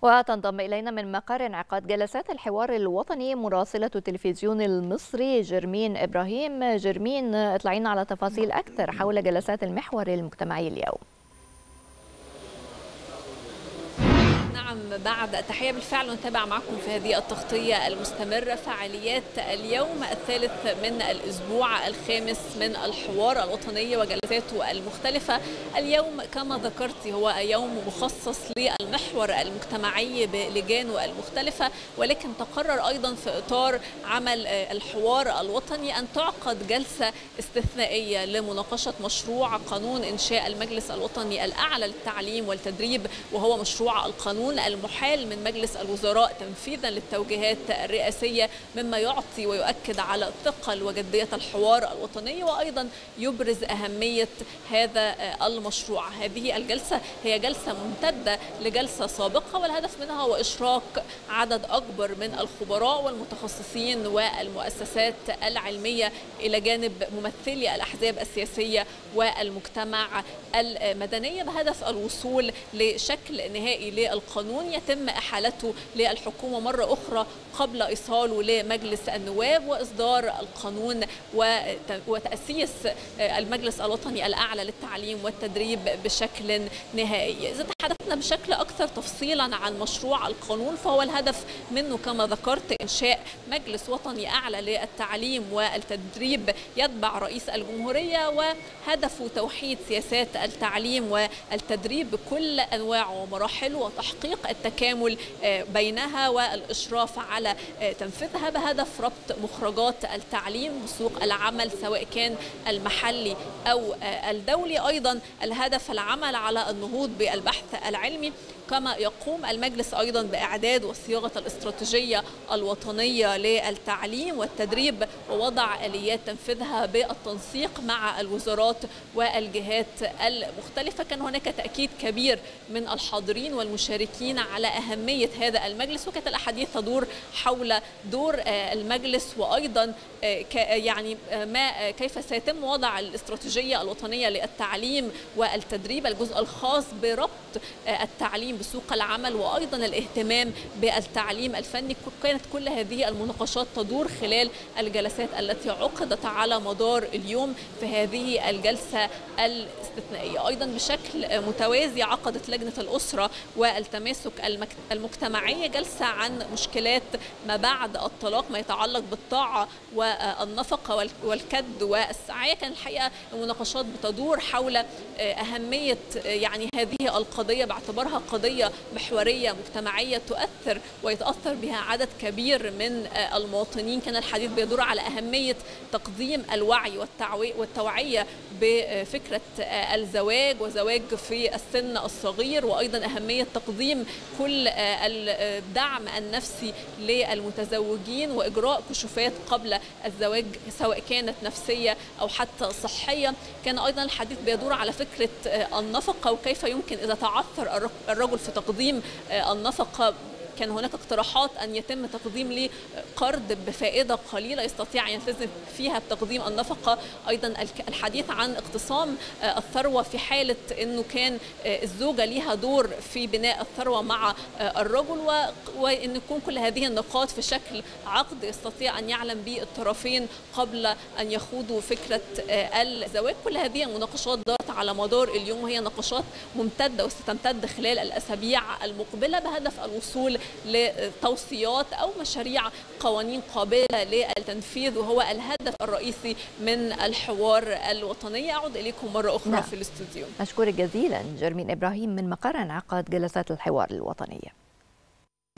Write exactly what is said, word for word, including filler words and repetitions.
وتنضم إلينا من مقر انعقاد جلسات الحوار الوطني مراسلة التلفزيون المصري جرمين إبراهيم. جرمين، اطلعينا على تفاصيل أكثر حول جلسات المحور المجتمعي اليوم. نعم، بعد تحية بالفعل نتابع معكم في هذه التغطية المستمرة فعاليات اليوم الثالث من الأسبوع الخامس من الحوار الوطني وجلساته المختلفة. اليوم كما ذكرت هو يوم مخصص للمحور المجتمعي بلجانه المختلفة، ولكن تقرر أيضا في إطار عمل الحوار الوطني أن تعقد جلسة استثنائية لمناقشة مشروع قانون إنشاء المجلس الوطني الأعلى للتعليم والتدريب، وهو مشروع القانون المحال من مجلس الوزراء تنفيذا للتوجيهات الرئاسية، مما يعطي ويؤكد على ثقل وجدية الحوار الوطني وأيضا يبرز أهمية هذا المشروع. هذه الجلسة هي جلسة ممتدة لجلسة سابقة، والهدف منها هو إشراك عدد أكبر من الخبراء والمتخصصين والمؤسسات العلمية إلى جانب ممثلي الأحزاب السياسية والمجتمع المدني، بهدف الوصول لشكل نهائي للقانون يتم إحالته للحكومة مرة أخرى قبل إيصاله لمجلس النواب وإصدار القانون وتأسيس المجلس الوطني الأعلى للتعليم والتدريب بشكل نهائي. إذا تحدثنا بشكل أكثر تفصيلا عن مشروع القانون، فهو الهدف منه كما ذكرت إنشاء مجلس وطني أعلى للتعليم والتدريب يتبع رئيس الجمهورية، وهدفه توحيد سياسات التعليم والتدريب بكل أنواعه ومراحله وتحقيق التكامل بينها والإشراف على تنفيذها، بهدف ربط مخرجات التعليم بسوق العمل سواء كان المحلي أو الدولي. أيضا الهدف العمل على النهوض بالبحث العلمي، كما يقوم المجلس أيضا بإعداد وصياغة الاستراتيجية الوطنية للتعليم والتدريب ووضع آليات تنفيذها بالتنسيق مع الوزارات والجهات المختلفة. كان هناك تأكيد كبير من الحاضرين والمشاركين على أهمية هذا المجلس، وكانت الأحاديث تدور حول دور المجلس وأيضا يعني ما كيف سيتم وضع الاستراتيجية الوطنية للتعليم والتدريب، الجزء الخاص بربط التعليم بسوق العمل وأيضا الاهتمام بالتعليم الفني. كانت كل هذه المناقشات تدور خلال الجلسات التي عقدت على مدار اليوم في هذه الجلسة الاستثنائية. أيضا بشكل متوازي عقدت لجنة الأسرة والتماسك المجتمعي جلسة عن مشكلات ما بعد الطلاق، ما يتعلق بالطاعة والنفقة والكد والسعاية. كان الحقيقة المناقشات بتدور حول أهمية يعني هذه القضية باعتبارها قضية محورية مجتمعية تؤثر ويتأثر بها عدد كبير من المواطنين. كان الحديث بيدور على أهمية تقديم الوعي والتوعية بفكرة الزواج وزواج في السن الصغير، وأيضا أهمية تقديم كل الدعم النفسي للمتزوجين وإجراء كشوفات قبل الزواج سواء كانت نفسية أو حتى صحية. كان أيضا الحديث بيدور على فكرة النفقة وكيف يمكن إذا تعثر الرجل في تقديم النفقة. كان هناك اقتراحات أن يتم تقديم له قرض بفائدة قليلة يستطيع أن يلتزم فيها بتقديم النفقة. أيضا الحديث عن اقتسام الثروة في حالة أنه كان الزوجة لها دور في بناء الثروة مع الرجل، وأن يكون كل هذه النقاط في شكل عقد يستطيع أن يعلم به الطرفين قبل أن يخوضوا فكرة الزواج. كل هذه المناقشات دارت على مدار اليوم، وهي نقاشات ممتدة وستمتد خلال الأسابيع المقبلة بهدف الوصول لتوصيات أو مشاريع قوانين قابلة للتنفيذ، وهو الهدف الرئيسي من الحوار الوطني. أعود إليكم مرة أخرى نعم. في الاستوديو. أشكرك جزيلا جرمين إبراهيم من مقر انعقاد جلسات الحوار الوطنية.